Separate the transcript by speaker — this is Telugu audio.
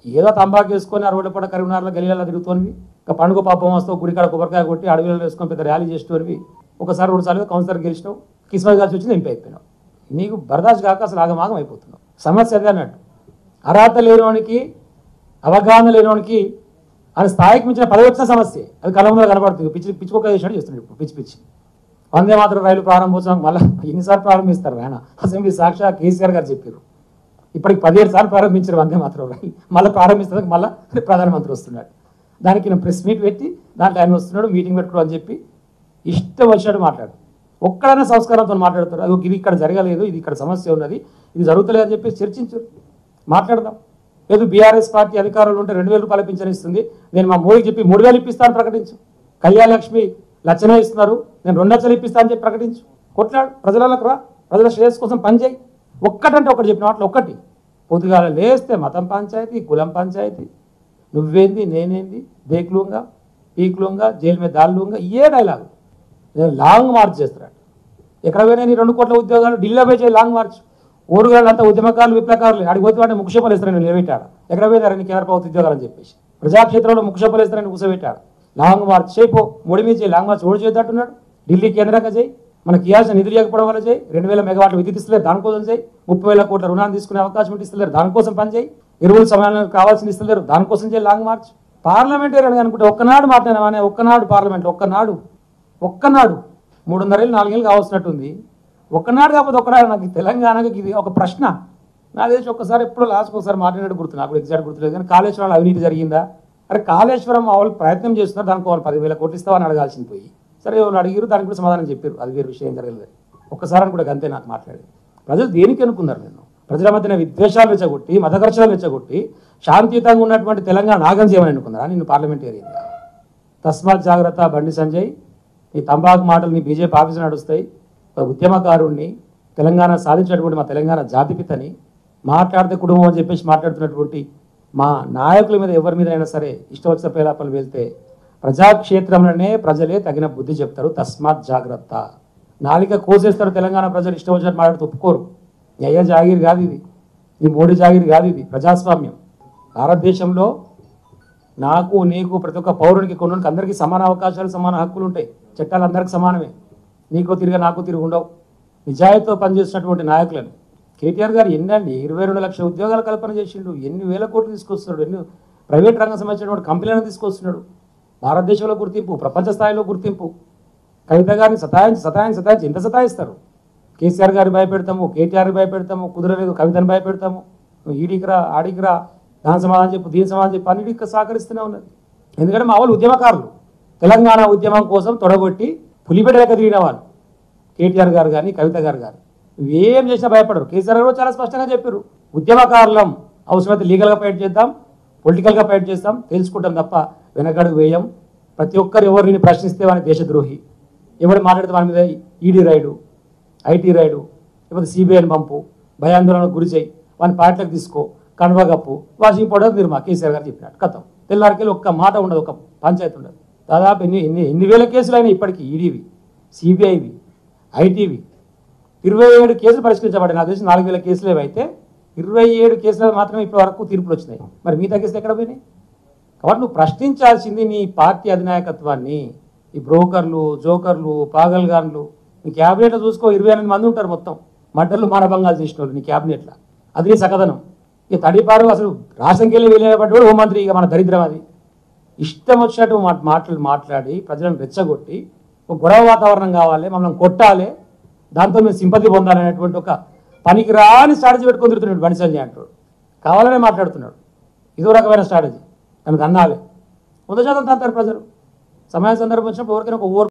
Speaker 1: ఏదో తంబాకు వేసుకొని 60 పూట కరీంనగర్లో గలీలలో తిరుగుతోనివి, ఇక పండుగ పాపం వస్తావు, గుడికాడ కొబ్బరికాయ కొట్టి అడవిలో వేసుకొని పెద్ద ర్యాలీ చేసేటోనివి, ఒకసారి 2 సార్లు కౌన్సిలర్ గెలిచినావు, కిస్మత్ కలిసి వచ్చింది ఎంపీ అయిపోయినావు. నీకు బర్దాష్ కాక అసలు ఆగమాగం అయిపోతున్నావు. సమస్య అదే అన్నట్టు. అర్హత లేనివానికి, అవగాహన లేనివానికి ఆయన స్థాయికి మించిన పదవి వచ్చిన సమస్య అది కలంలో కనబడుతుంది. పిచ్చుకొక్క చేసినట్టు చేస్తున్నాడు ఇప్పుడు పిచ్చి. వందే మాత్రం రైలు ప్రారంభోత్సవం మళ్ళీ ఎన్నిసార్లు ప్రారంభిస్తారు ఆయన? అసెంబ్లీ సాక్షా కేసీఆర్ గారు చెప్పారు. ఇప్పటికి 17 సార్లు ప్రారంభించారు వందే మాత్రం రైలు, మళ్ళీ ప్రారంభిస్తుంది, మళ్ళీ ప్రధానమంత్రి వస్తున్నాడు. దానికి నేను ప్రెస్ మీట్ పెట్టి దాంట్లో ఆయన వస్తున్నాడు, మీటింగ్ పెట్టుకోవడం అని చెప్పి ఇష్టం వచ్చినట్టు మాట్లాడు. ఒక్కడైనా సంస్కారంతో మాట్లాడతారు. అది ఇది ఇక్కడ జరగలేదు, ఇది ఇక్కడ సమస్య ఉన్నది, ఇది జరుగుతలేదు అని చెప్పి చర్చించారు, మాట్లాడదాం. లేదు బీఆర్ఎస్ పార్టీ అధికారులు ఉంటే 2000 రూపాయలు పింఛన్ ఇస్తుంది, నేను మా మోడీకి చెప్పి 3000 ఇప్పిస్తాను ప్రకటించు. కళ్యాణ లక్ష్మి లక్షనే ఇస్తున్నారు, నేను 2 లక్షలు ఇప్పిస్తాను చెప్పి ప్రకటించు. కొట్లాడు, ప్రజలకు రా, ప్రజల శ్రేయస్ కోసం పనిచేయి. ఒక్కటంటే ఒకటి చెప్పిన వాటిలో ఒకటి. పొద్దుగాల లేస్తే మతం పంచాయతీ, కులం పంచాయతీ, నువ్వేంది నేనేంది, దేక్లూంగా పీక్లూంగా జైలు మీద దాళ్ళూంగా, ఇయే డైలాగ్. లాంగ్ మార్చ్ చేస్తున్నాడు. ఎక్కడ పోయినా నీ 2 కోట్ల ఉద్యోగాలు ఢిల్లీలో పోయి చేయి లాంగ్ మార్చ్. ఊరుగాళ్ళంతా ఉద్యమకారులు విప్లవకారులు అడిగి పోతే వాడిని ముఖ్యపలు ఇస్తారని నిలబెట్టాడు. ఎక్కడ పోయినారు నీ కేంద్ర ప్రభుత్వ ఉద్యోగాలు అని చెప్పేసి ప్రజాక్షేత్రంలో ముఖ్యపలు ఇస్తారని కూర్చోబెట్టాడు. లాంగ్ మార్చ్ చేయిపో, ముడి మీద చేయి, లాంగ్ మార్చ్ ఓడి చేద్దాంటున్నాడు. ఢిల్లీ కేంద్రంగా చేయి, మనకి ఇవ్వాల్సిన నిధులు ఇవ్వకపోవడం వల్ల చేయి. 2000 మెగావాట్ల విద్యుత్ ఇస్తలేరు, దానికోసం చేయి. 30,000 కోట్ల రుణాన్ని తీసుకునే అవకాశం ఉంటే ఇస్తలేరు, దానికోసం పని చేయి. ఎరువుల సమయానికి కావాల్సిన ఇస్తలేరు, దానికోసం చేయి లాంగ్ మార్చ్. పార్లమెంటేరియన్ అనుకుంటే ఒక్కనాడు మాట్లాడినామనే, ఒక్కనాడు పార్లమెంట్, ఒక్కనాడు 3.5 ఏళ్ళు 4 ఏళ్ళు కావాల్సినట్టుంది. ఒక్కనాడు కాకపోతే ఒక్కనాడు. నాకు తెలంగాణకి ఇది ఒక ప్రశ్న. నా దేశం ఒక్కసారి ఎప్పుడో లాస్ట్కి ఒకసారి మాట్లాడినట్టు గుర్తు, నాకు ఎగ్జాక్ట్ గుర్తులేదు. కానీ కాళేశ్వరంలో అవినీతి జరిగిందా? అరే కాళేశ్వరం వాళ్ళు ప్రయత్నం చేస్తున్నారు, దానికి వాళ్ళు 10,000 కోట్లు ఇస్తామని అడగాల్సింది పోయి, సరే వాళ్ళు అడిగారు, దానికి కూడా సమాధానం చెప్పారు, అది వేరే విషయం జరగలేదు. ఒక్కసారి కూడా అంతే నాకు మాట్లాడేది. ప్రజలు దేనికి అనుకున్నారు? నేను ప్రజల మధ్యన విద్వేషాలు రెచ్చగొట్టి, మతఘర్షణలు రెచ్చగొట్టి శాంతియుతంగా ఉన్నటువంటి తెలంగాణ నాగం చేయమని అనుకున్నారా? నిన్ను పార్లమెంటేరియన్గా. తస్మాత్ జాగ్రత్త బండి సంజయ్, నీ తంబాకు మాటలు నీ బీజేపీ ఆఫీసు నడుస్తాయి. ఉద్యమకారుణ్ణి, తెలంగాణ సాధించినటువంటి మా తెలంగాణ జాతిపితని మాట్లాడితే కుటుంబం అని చెప్పేసి మాట్లాడుతున్నటువంటి మా నాయకుల మీద ఎవరి మీద అయినా సరే ఇష్టం వచ్చిన పేలాపలు వెళ్తే ప్రజాక్షేత్రంలోనే ప్రజలే తగిన బుద్ధి చెప్తారు. తస్మాత్ జాగ్రత్త. నాలిక కోసేస్తారు తెలంగాణ ప్రజలు, ఇష్టం వచ్చినట్టు మాట్లాడుతూ ఒప్పుకోరు. నీ అయ్య జాగీర్ కాదు ఇది, నీ మోడీ జాగీర్ కాదు ఇది, ప్రజాస్వామ్యం. భారతదేశంలో నాకు నీకు ప్రతి ఒక్క పౌరునికి కొనునికి అందరికీ సమాన అవకాశాలు, సమాన హక్కులు ఉంటాయి. చట్టాలు అందరికీ సమానమే. నీకో తిరిగి నాకు తిరిగి ఉండవు. నిజాయితీతో పనిచేస్తున్నటువంటి నాయకులను కేటీఆర్ గారు ఎన్నండి 22 లక్షల ఉద్యోగాల కల్పన చేసిండు, ఎన్ని వేల కోట్లు తీసుకొస్తున్నాడు, ఎన్ని ప్రైవేట్ రంగం సంబంధించినటువంటి కంపెనీలను తీసుకొస్తున్నాడు. భారతదేశంలో గుర్తింపు, ప్రపంచ స్థాయిలో గుర్తింపు. కవిత గారిని సతాయించి ఎంత సతాయిస్తారు? కేసీఆర్ గారిని భయపెడతాము, కేటీఆర్ని భయపెడతాము, కుదరలేదు కవితను భయపెడతాము, ఈడికి రా ఆడికి రా, దాని సమాధానం చెప్పు దీని సమాధానం చెప్పు, అన్నిటికీ సహకరిస్తూనే ఉన్నది. ఎందుకంటే మా వాళ్ళు ఉద్యమకారులు, తెలంగాణ ఉద్యమం కోసం తొడగొట్టి పులిబిడ్డలక తిరిగిన వాళ్ళు కేటీఆర్ గారు కానీ కవిత గారు కానీ ఏం చేసినా భయపడరు. కేసీఆర్ గారు చాలా స్పష్టంగా చెప్పారు, ఉద్యమకారులం, అవసరమైతే లీగల్గా ఫైట్ చేద్దాం, పొలిటికల్గా ఫైట్ చేస్తాం, తెలుసుకుంటాం తప్ప వెనకడుగు వేయం. ప్రతి ఒక్కరు ఎవరిని ప్రశ్నిస్తే వాని దేశద్రోహి, ఎవరు మాట్లాడితే వాని మీద ఈడీ రైడు, ఐటీ రైడు, లేకపోతే సిబిఐని పంపు, భయాందోళనకు గురి చేయి, వాని పార్టీలకు తీసుకో, కన్వగప్పు, వాషింగ్ పౌడర్ నిర్మా కేసీఆర్ గారు చెప్పినట్టు కథం. తెల్లారికెళ్ళి ఒక్క మాట ఉండదు, ఒక పంచాయతీ ఉండదు. దాదాపు ఎన్ని వేల కేసులు అయినా ఇప్పటికీ ఈడీవి, సిబిఐవి, ఐటీవి 27 కేసులు పరిష్కరించబడ్డాయి. నాకు తెలిసి 4,000 కేసులు ఏవైతే 27 కేసులు మాత్రమే ఇప్పటి వరకు తీర్పులు వచ్చినాయి. మరి మిగతా కేసులు ఎక్కడ పోయినాయి? కాబట్టి నువ్వు ప్రశ్నించాల్సింది నీ పార్టీ అధినాయకత్వాన్ని. ఈ బ్రోకర్లు, జోకర్లు, పాగల్గాన్లు నీ క్యాబినెట్లో చూసుకో, 28 మంది ఉంటారు మొత్తం, మడ్డర్లు మానభంగాలు చేసిన వాళ్ళు నీ క్యాబినెట్లో. అది నీ సకదనం. ఇక తడిపారు అసలు రాష్ట్రంకి వెళ్ళి వెళ్ళేపడ్డాడు హోంమంత్రి. ఇక మన దరిద్రం అది. ఇష్టం వచ్చినట్టు మాట్లాడి ప్రజలను రెచ్చగొట్టి ఒక గొడవ వాతావరణం కావాలి, మమ్మల్ని కొట్టాలి, దాంతో మేము సింపతి పొందాలనేటువంటి ఒక పనికిరాని స్ట్రాటజీ పెట్టుకొని తిరుగుతున్నాడు బండి సంజయ్ అంటాడు. కావాలనే మాట్లాడుతున్నాడు. ఇదో రకమైన స్ట్రాటజీ. దానికి అన్నాలి 100% తంతారు ప్రజలు. సమయ సందర్భం వచ్చినప్పుడు ఎవరికైనా ఒక